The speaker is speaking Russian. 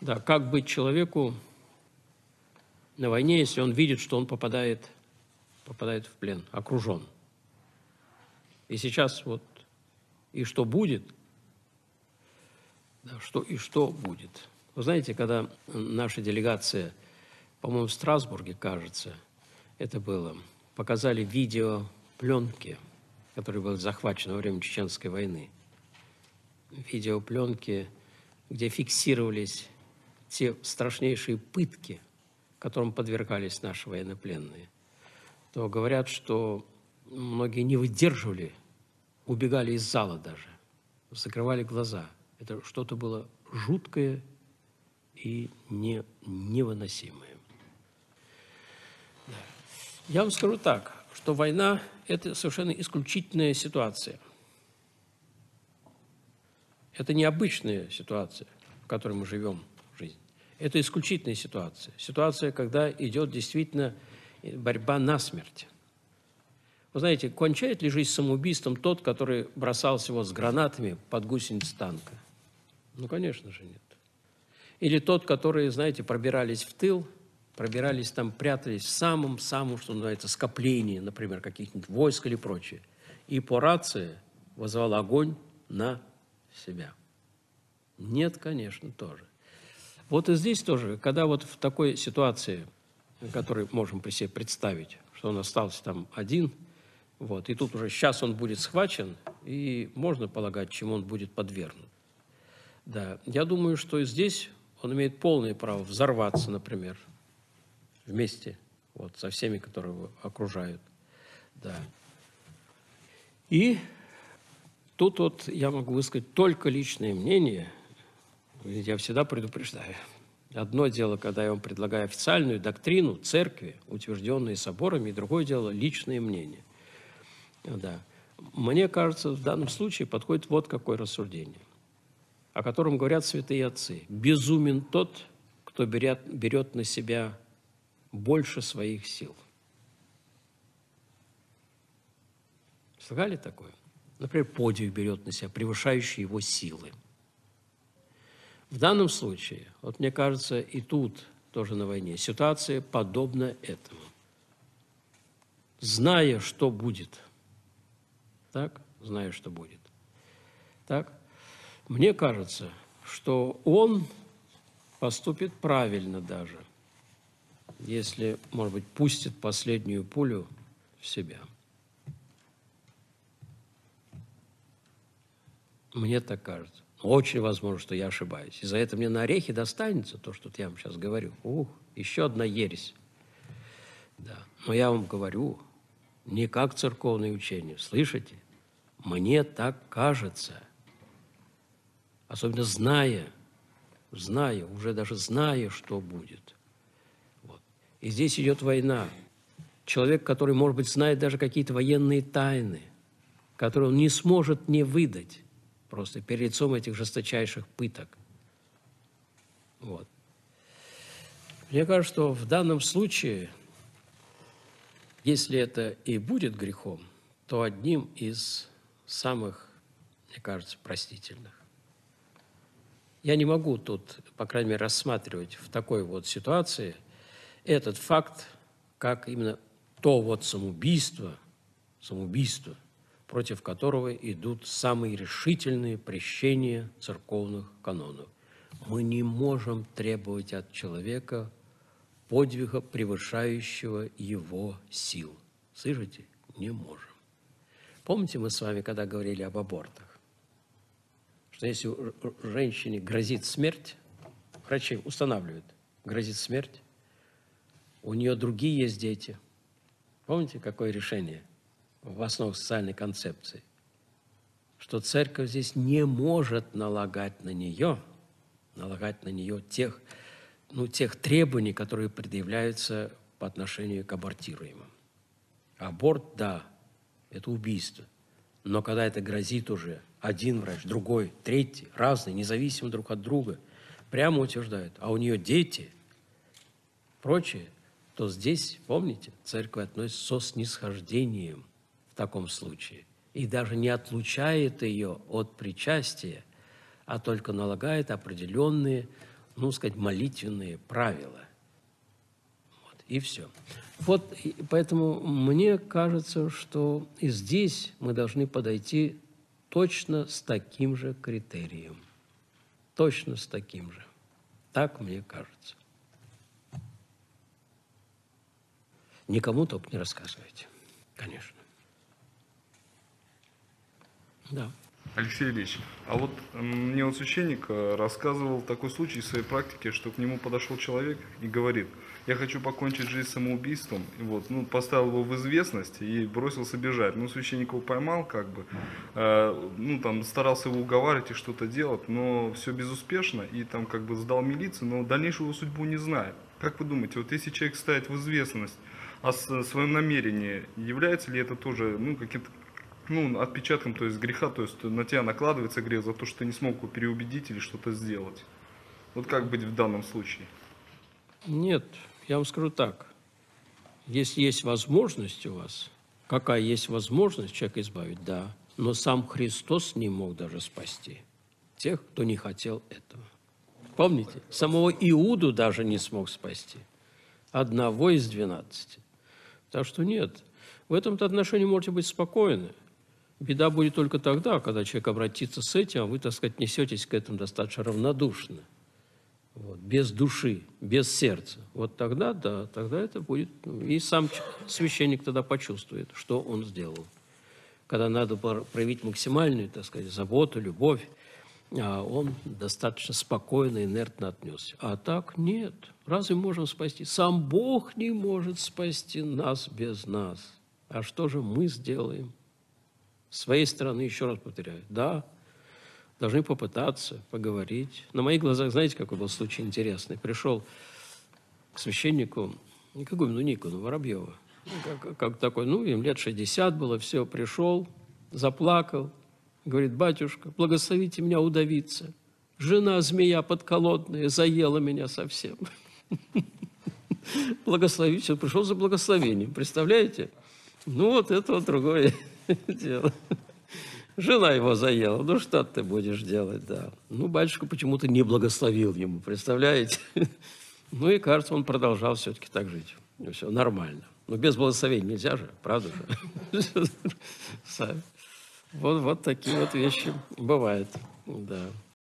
Да, как быть человеку на войне, если он видит, что он попадает в плен, окружен? И сейчас вот и что будет, да, что будет. Вы знаете, когда наша делегация, по-моему, в Страсбурге, кажется, это было, показали видео пленки, которые были захвачены во время Чеченской войны. Видеопленки, где фиксировались те страшнейшие пытки, которым подвергались наши военнопленные, то говорят, что многие не выдерживали, убегали из зала даже, закрывали глаза. Это что-то было жуткое и невыносимое. Да. Я вам скажу так, что война – это совершенно исключительная ситуация. Это необычная ситуация, в которой мы живем в жизни. Это исключительная ситуация. Ситуация, когда идет действительно борьба насмерть. Вы знаете, кончает ли жизнь самоубийством тот, который бросался вот с гранатами под гусеницы танка? Ну, конечно же, нет. Или тот, который, знаете, пробирались в тыл, пробирались там, прятались в самом-самом, что называется, скоплении, например, каких-нибудь войск или прочее, и по рации вызывал огонь на себя. Нет, конечно, тоже. Вот и здесь тоже, когда вот в такой ситуации, которую можем при себе представить, что он остался там один, вот, и тут уже сейчас он будет схвачен, и можно полагать, чему он будет подвергнут. Да, я думаю, что и здесь он имеет полное право взорваться, например, вместе вот, со всеми, которые его окружают. Да. И тут вот я могу высказать только личное мнение. Я всегда предупреждаю. Одно дело, когда я вам предлагаю официальную доктрину церкви, утвержденную соборами, и другое дело личное мнение. Да. Мне кажется, в данном случае подходит вот какое рассуждение, о котором говорят святые отцы. Безумен тот, кто берет на себя больше своих сил. Слыхали такое? Например, подвиг берет на себя, превышающий его силы. В данном случае, вот мне кажется, и тут тоже на войне ситуация подобна этому. Зная, что будет, так, зная, что будет, так, мне кажется, что он поступит правильно даже, если, может быть, пустит последнюю пулю в себя. Мне так кажется. Очень возможно, что я ошибаюсь. И за это мне на орехи достанется то, что я вам сейчас говорю. Еще одна ересь. Да. Но я вам говорю, не как церковное учение. Слышите? Мне так кажется. Особенно зная, уже даже зная, что будет. Вот. И здесь идет война. Человек, который, может быть, знает даже какие-то военные тайны, которые он не сможет не выдать просто перед лицом этих жесточайших пыток. Вот. Мне кажется, что в данном случае, если это и будет грехом, то одним из самых, мне кажется, простительных. Я не могу тут, по крайней мере, рассматривать в такой вот ситуации этот факт, как именно то вот самоубийство, против которого идут самые решительные прещения церковных канонов. Мы не можем требовать от человека подвига, превышающего его сил. Слышите? Не можем. Помните, мы с вами, когда говорили об абортах, что если женщине грозит смерть, врачи устанавливают, грозит смерть, у нее другие есть дети. Помните, какое решение в основах социальной концепции? Что церковь здесь не может налагать на нее тех требований, которые предъявляются по отношению к абортируемым. Аборт, да, это убийство. Но когда это грозит уже один врач, другой, третий, разные, независимо друг от друга, прямо утверждают, а у нее дети, прочее, то здесь, помните, церковь относится со снисхождением в таком случае. И даже не отлучает ее от причастия, а только налагает определенные ну, сказать, молитвенные правила. Вот, и все. Вот, и поэтому мне кажется, что и здесь мы должны подойти точно с таким же критерием. Точно с таким же. Так мне кажется. Никому только не рассказывайте, конечно. Да. Алексей Ильич, а вот мне вот священник рассказывал такой случай в своей практике, что к нему подошел человек и говорит: я хочу покончить жизнь самоубийством, и вот, ну, поставил его в известность и бросился бежать. Ну, священник его поймал, как бы, ну, там, старался его уговаривать и что-то делать, но все безуспешно, и там, как бы, сдал милицию, но дальнейшую его судьбу не знает. Как вы думаете, вот если человек ставит в известность о своем намерении, является ли это тоже, ну, каким-то, ну, отпечатком, то есть греха, то есть на тебя накладывается грех за то, что ты не смог его переубедить или что-то сделать? Вот как быть в данном случае? Нет, я вам скажу так. Если есть возможность у вас, какая есть возможность человека избавить, да, но сам Христос не мог даже спасти тех, кто не хотел этого. Помните? Самого Иуду даже не смог спасти. Одного из 12. Так что нет. В этом-то отношении можете быть спокойны. Беда будет только тогда, когда человек обратится с этим, а вы, так сказать, несетесь к этому достаточно равнодушно. Вот, без души, без сердца. Вот тогда, да, тогда это будет... И сам священник тогда почувствует, что он сделал. Когда надо проявить максимальную, так сказать, заботу, любовь, а он достаточно спокойно, инертно отнесся. А так нет. Разве можем спасти? Сам Бог не может спасти нас без нас. А что же мы сделаем? С своей стороны, еще раз повторяю, да, должны попытаться поговорить. На моих глазах, знаете, какой был случай интересный? Пришел к священнику, никакой, ну, Никону Воробьеву, как такой, ну, им лет 60 было, все, пришел, заплакал, говорит: батюшка, благословите меня удавиться. Жена змея подколодная заела меня совсем. Благословите, он пришел за благословением, представляете? Ну, вот это вот другое дело. Жена его заела. Ну, что ты будешь делать, да. Ну, батюшка почему-то не благословил ему, представляете? Ну, и, кажется, он продолжал все-таки так жить. Ну, все нормально. Но без благословения нельзя же, правда же? Вот такие вот вещи бывают, да.